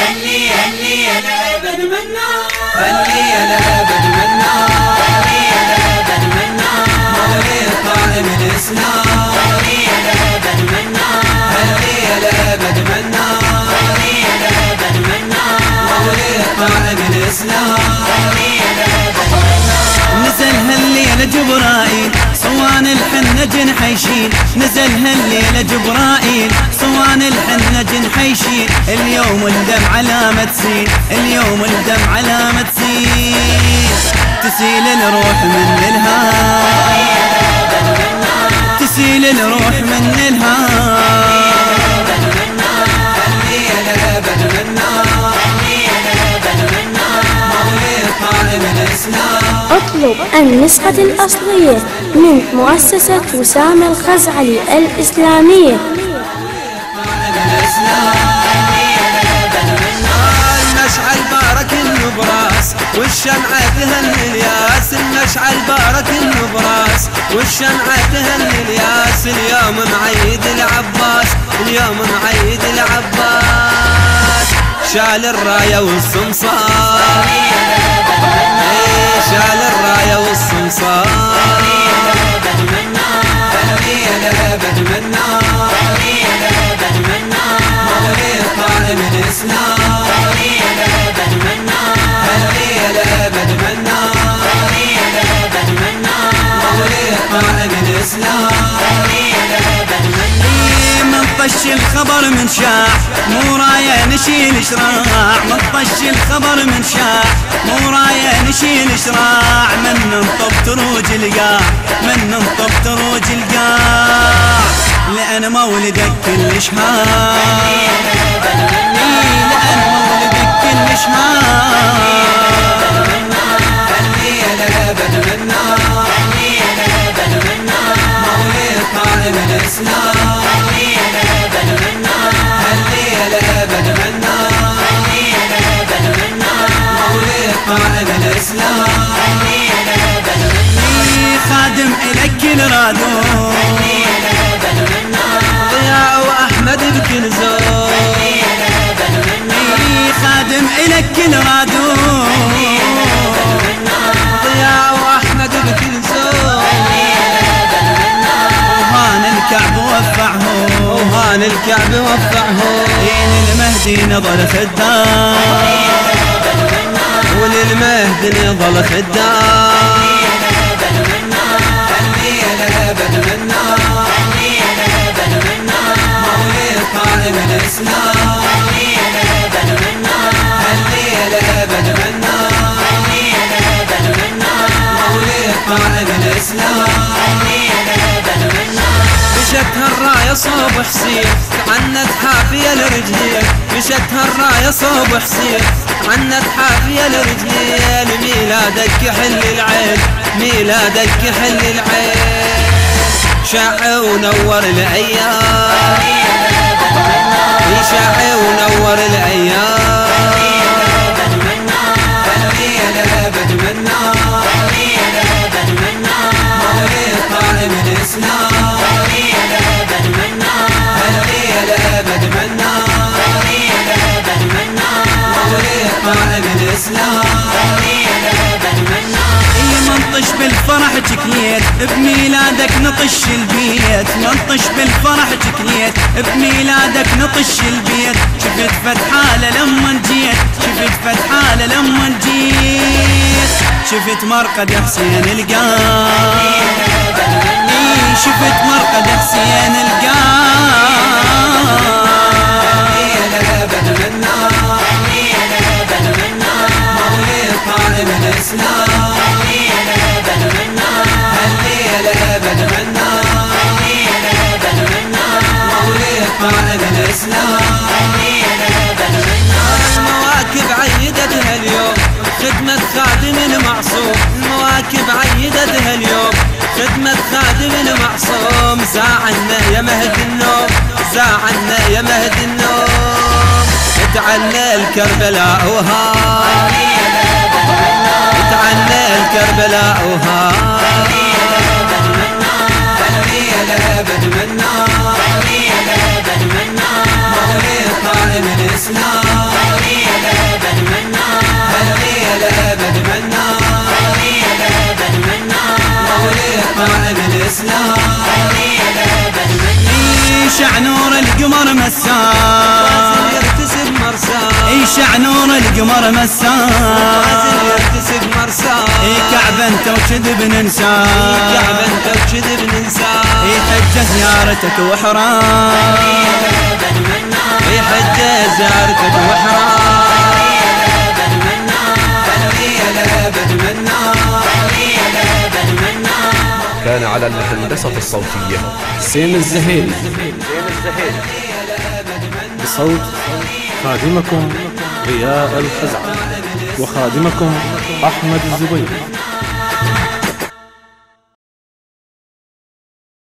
اللي الأبد منا، اللي الأبد منا، اللي الأبد منا، مولي قائم الإسلام، اللي الأبد منا، اللي الأبد منا، اللي الأبد منا، مولي قائم الإسلام، اللي الأبد منا. نزل هالليلة جبرائيل صوان الحنة جنحيشين، نزل هالليلة جبرائيل صوان الحنة جنحيشين، اليوم الدم علامة سين، اليوم الدم علامة سين، تسيل الروح من الهام، تسيل الروح من الهام. اطلب النسخة الأصلية من مؤسسة وسام الخزعلي الإسلامية. المشعل بارك النبراس والشمعة تهل الياس، المشعل بارك النبراس والشمعة تهل الياس، اليوم معيد العباس، اليوم معيد العباس، شال الراية والصمصار، شال الراية والصمصار، اللي الأبد منا، اللي الأبد منا، مولي قائم الإسلام، اللي الأبد منا، اللي الأبد منا، اللي الأبد منا، مولي قائم الإسلام، اللي الأبد منا. من طش الخبر من شاع مو راية نشيل شراع، من طش الخبر من شاع مو راية نشيل شراع، من ننطب تروج القاع، من ننطب تروج القاع، لأن مولدك كل شهار، لأن مولدك كل شهار، اللي الأبد منا، اللي الأبد منا، مولي قائم الإسلام، اللي الأبد منا، اللي الأبد منا، اللي الأبد منا، مولي قائم الإسلام، اللي الأبد منا. خادم إلك كل رادو، اللي الأبد منا، ضياء وأحمد بكل زور، اللي الأبد منا، خادم إلك كل رادو، ضياء وأحمد بكل زور، وهان الكعب وفعه، وهان الكعب وفعه، دين المهدي نظل خدام، وللمهدي نظل خدام، اللي الأبد منا، اللي الأبد منا، مولي قائم الإسلام، اللي الأبد منا، اللي الأبد منا، اللي الأبد منا، مولي قائم الإسلام، اللي الأبد منا. مشتها الراية صوب حسين عنت حافية لرجلين، مشتها الراية صوب حسين عنت حافية لرجلين، ميلادك يحل العين، ميلادك يحل العين، شاع ونور الأيام، شاع ونور الأيام، اللي الأبد منا، اللي الأبد منا، مولي قائم الإسلام، اللي الأبد منا، اللي الأبد منا، اللي الأبد منا، مولي قائم الإسلام، اللي الأبد منا. منطش بالفرح جكنيت بميلادك نطش البيت، منطش بالفرح جكنيت بميلادك نطش البيت، شفت فتحالة لما جيت، شفت فتحالة لما جيت، شفت مرقد حسين القام، شفت مرقد حسين القام، اللي الأبد منا، اللي الأبد منا، مولي قائم الإسلام، اللي الأبد منا، اللي الأبد منا، اللي الأبد منا، مولي قائم الإسلام، اللي الأبد منا. المواكب عيدتها اليوم خدمة خادم المعصوم، المواكب عيدتها اليوم خدمة خادم المعصوم، زاعنا يا مهد النوم، زاعنا يا مهد النوم، اتعلى الكربلاء وهان، اتعلى الكربلاء وهان، اللي الأبد منا، اللي الأبد منا، اللي الأبد منا، مولي قائم الإسلام، اللي يشع نور القمر مساء يرتسب مرساه يشع نور القمر مساء يرتسب مرساه كعبة انت وكذب ننساه كعبة انت وكذب ننساه حج زيارتك وحرام حج زيارتك وحرام كان على الهندسة الصوتية حسين الزهيري. بصوت خادمكم ضياء الخزعل، وخادمكم أحمد الزبير.